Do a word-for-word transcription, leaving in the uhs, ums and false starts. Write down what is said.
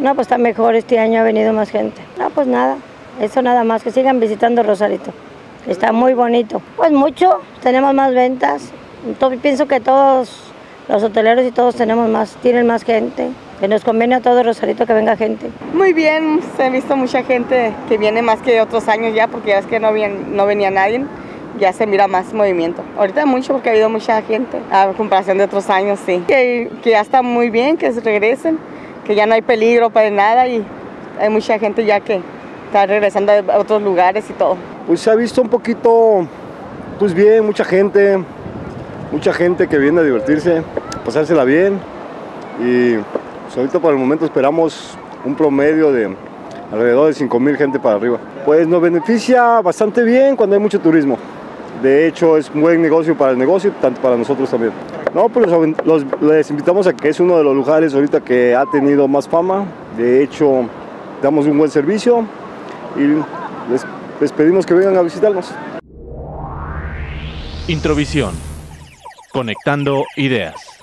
No, pues está mejor, este año ha venido más gente. No, pues nada, eso nada más, que sigan visitando Rosarito. Está muy bonito. Pues mucho, tenemos más ventas. Entonces, pienso que todos los hoteleros y todos tenemos más, tienen más gente. Que nos conviene a todo Rosarito que venga gente. Muy bien, se ha visto mucha gente que viene más que otros años ya, porque ya es que no, bien, no venía nadie. Ya se mira más movimiento. Ahorita mucho porque ha habido mucha gente, a comparación de otros años, sí. Que, que ya está muy bien, que se regresen, que ya no hay peligro para nada y hay mucha gente ya que está regresando a otros lugares y todo. Pues se ha visto un poquito, pues bien, mucha gente, mucha gente que viene a divertirse, a pasársela bien y pues ahorita por el momento esperamos un promedio de alrededor de cinco mil gente para arriba. Pues nos beneficia bastante bien cuando hay mucho turismo. De hecho es un buen negocio para el negocio, tanto para nosotros también. No, pues los, los, les invitamos a que es uno de los lugares ahorita que ha tenido más fama. De hecho damos un buen servicio y les, les pedimos que vengan a visitarnos. Introvisión. Conectando ideas.